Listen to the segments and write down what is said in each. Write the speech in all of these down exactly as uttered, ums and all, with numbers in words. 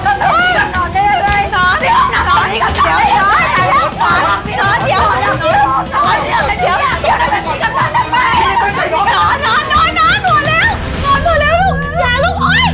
ทำแบบนี้กับนอนได้ยังไงนอนเดี๋ยวนอนนี่กับนอนเดี๋ยวนอนนอนเดี๋ยวนอนเดี๋ยวนอนเดี๋ยวเดี๋ยวเดี๋ยวทำแบบนี้กับนอนทำไมนอนนอนนอนนอนนอนแล้วนอนพอแล้วลูกอย่าลูกโอ๊ย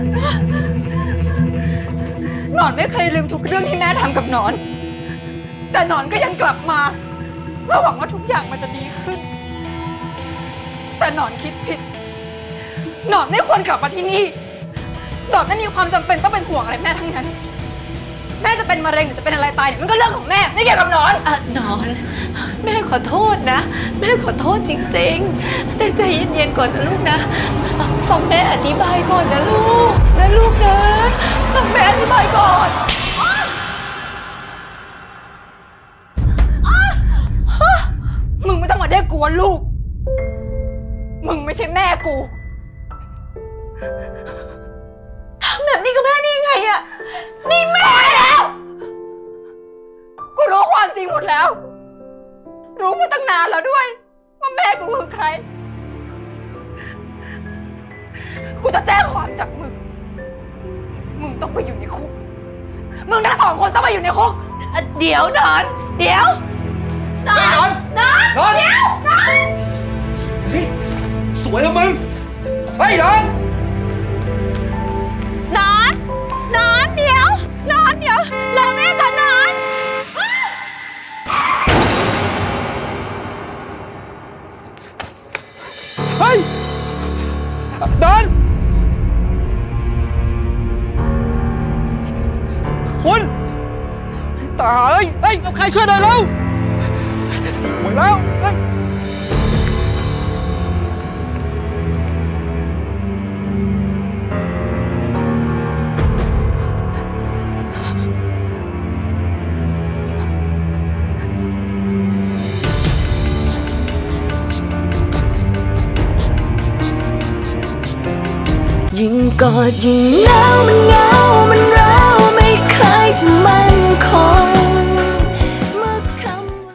หนอนไม่เคยลืมทุกเรื่องที่แม่ทำกับหนอนแต่หนอนก็ยังกลับมาเพื่อหวังว่าทุกอย่างมันจะดีขึ้นแต่หนอนคิดผิดหนอนไม่ควรกลับมาที่นี่หนอนไม่มีความจำเป็นต้องเป็นห่วงอะไรแม่ทั้งนั้นแม่จะเป็นมะเร็งหรือจะเป็นอะไรตายเนี่ยมันก็เรื่องของแม่ไม่เกี่ยวกับหนอนอ่ะหนอนแม่ขอโทษนะแม่ขอโทษจริงๆแต่ใจเย็นๆก่อนนะลูกนะฟังแม่อธิบายก่อนนะลูกนะลูกนะฟังแม่อธิบายก่อนมึงไม่ต้องมาเรียกกูว่าลูกมึงไม่ใช่แม่กูทำแบบนี้กับแม่นี่ไงอะนี่แม่แล้วกูรู้ความจริงหมดแล้วรู้มาตั้งนานแล้วด้วยว่าแม่กูคือใครกูจะแจ้งความจับมึงมึงต้องไปอยู่ในคุกมึงทั้งสองคนต้องไปอยู่ในคุกเดี๋ยวนอนเดี๋ยวนอนนอนนอนเดี๋ยวนอนเฮ้ยสวยแล้วมึงเฮ้ยนอนนอนนอนเดี๋ยวนอนเดี๋ยวรอแม่ก่อนนอนเฮ้ยนอนคุณตายเฮ้ยเอาใครช่วยหน่อยแล้วหมดแล้วเฮ้ยยิ่งกอดยิ่งหนาวมันเหงา